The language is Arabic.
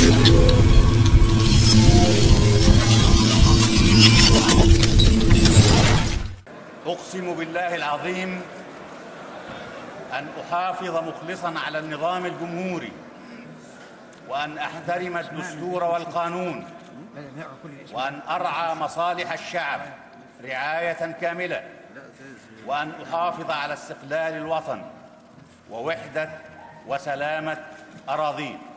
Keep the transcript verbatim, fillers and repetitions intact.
أقسم بالله العظيم أن أحافظ مخلصاً على النظام الجمهوري، وأن أحترم الدستور والقانون، وأن أرعى مصالح الشعب رعاية كاملة، وأن أحافظ على استقلال الوطن ووحدة وسلامة أراضيه.